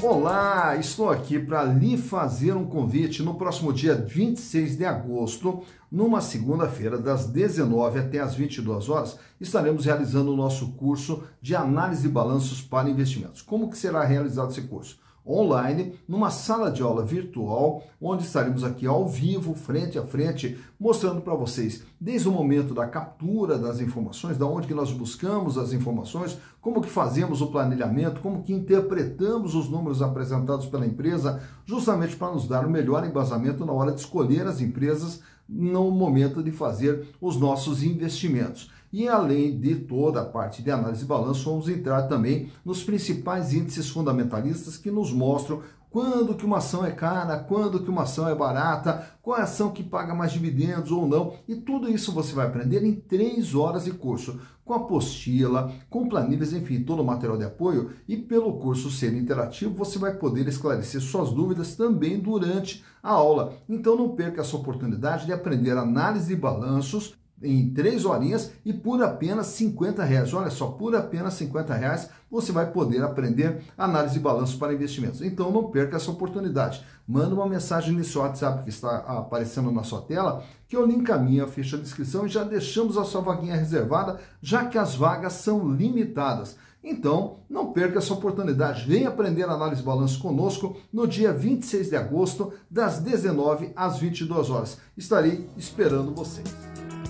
Olá, estou aqui para lhe fazer um convite no próximo dia 26 de agosto, numa segunda-feira, das 19 até as 22 horas, estaremos realizando o nosso curso de análise de balanços para investimentos. Como que será realizado esse curso? Online, numa sala de aula virtual, onde estaremos aqui ao vivo, frente a frente, mostrando para vocês, desde o momento da captura das informações, da onde que nós buscamos as informações, como que fazemos o planejamento, como que interpretamos os números apresentados pela empresa, justamente para nos dar o melhor embasamento na hora de escolher as empresas no momento de fazer os nossos investimentos. E além de toda a parte de análise de balanço, vamos entrar também nos principais índices fundamentalistas que nos mostram quando que uma ação é cara, quando que uma ação é barata, qual é a ação que paga mais dividendos ou não. E tudo isso você vai aprender em 3 horas de curso, com apostila, com planilhas, enfim, todo o material de apoio. E pelo curso ser interativo, você vai poder esclarecer suas dúvidas também durante a aula. Então não perca essa oportunidade de aprender análise de balanços em 3 horinhas e por apenas R$50. Olha só, por apenas R$50 você vai poder aprender análise de balanço para investimentos. Então não perca essa oportunidade. Manda uma mensagem nesse WhatsApp que está aparecendo na sua tela, que eu lhe encaminho a ficha de inscrição e já deixamos a sua vaguinha reservada, já que as vagas são limitadas. Então, não perca essa oportunidade. Venha aprender análise de balanço conosco no dia 26 de agosto, das 19 às 22 horas. Estarei esperando vocês.